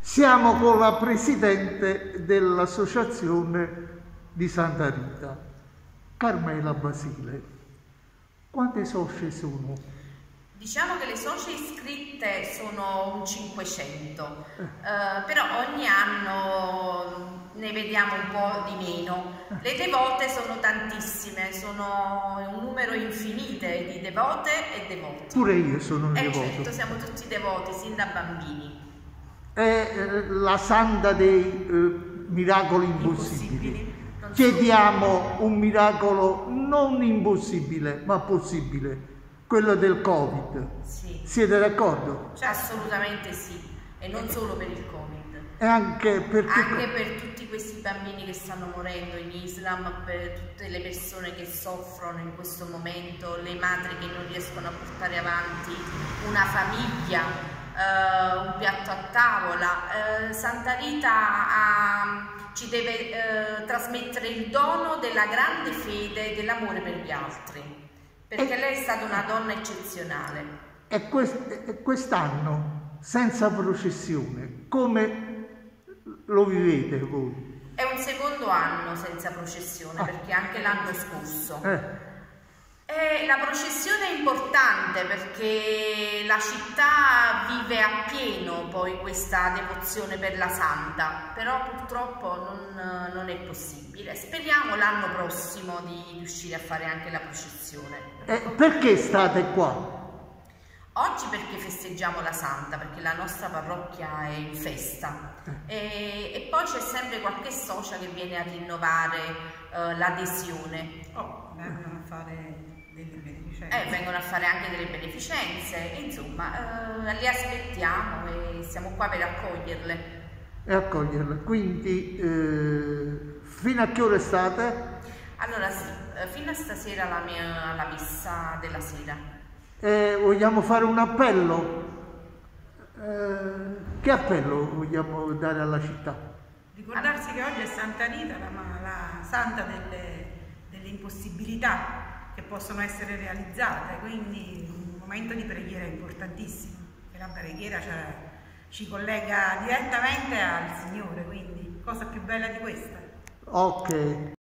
Siamo con la presidente dell'associazione di Santa Rita, Carmela Basile. Quante socie sono? Diciamo che le socie iscritte sono un 500, però ogni anno ne vediamo un po' di meno. Le devote sono tantissime, sono un numero infinite di devote e devoti. Pure io sono un devoto. Certo, siamo tutti devoti, sin da bambini. È la santa dei miracoli impossibili. Chiediamo un miracolo non impossibile, ma possibile. Quello del Covid. Sì. Siete d'accordo? Cioè, assolutamente sì, e non solo per il Covid. E anche per tutti questi bambini che stanno morendo in Islam, per tutte le persone che soffrono in questo momento, le madri che non riescono a portare avanti una famiglia, un piatto a tavola. Santa Rita ci deve trasmettere il dono della grande fede e dell'amore per gli altri. Perché lei è stata una donna eccezionale. E quest'anno, senza processione, come lo vivete voi? È un secondo anno senza processione, perché anche l'anno scorso. La processione è importante perché la città vive appieno poi questa devozione per la Santa, però purtroppo non è possibile. Speriamo l'anno prossimo di riuscire a fare anche la processione. Perché state qua? Oggi perché festeggiamo la Santa, perché la nostra parrocchia è in festa e poi c'è sempre qualche socia che viene a rinnovare l'adesione. Vengono a fare delle beneficenze. Vengono a fare anche delle beneficenze, insomma, li aspettiamo e siamo qua per accoglierle. E accoglierle, quindi fino a che ora state? Allora sì, fino a stasera la messa della sera. Vogliamo fare un appello? Che appello vogliamo dare alla città? Ricordarsi che oggi è Santa Rita, la santa delle impossibilità che possono essere realizzate, quindi un momento di preghiera importantissimo, che la preghiera ci collega direttamente al Signore, quindi cosa più bella di questa? Ok.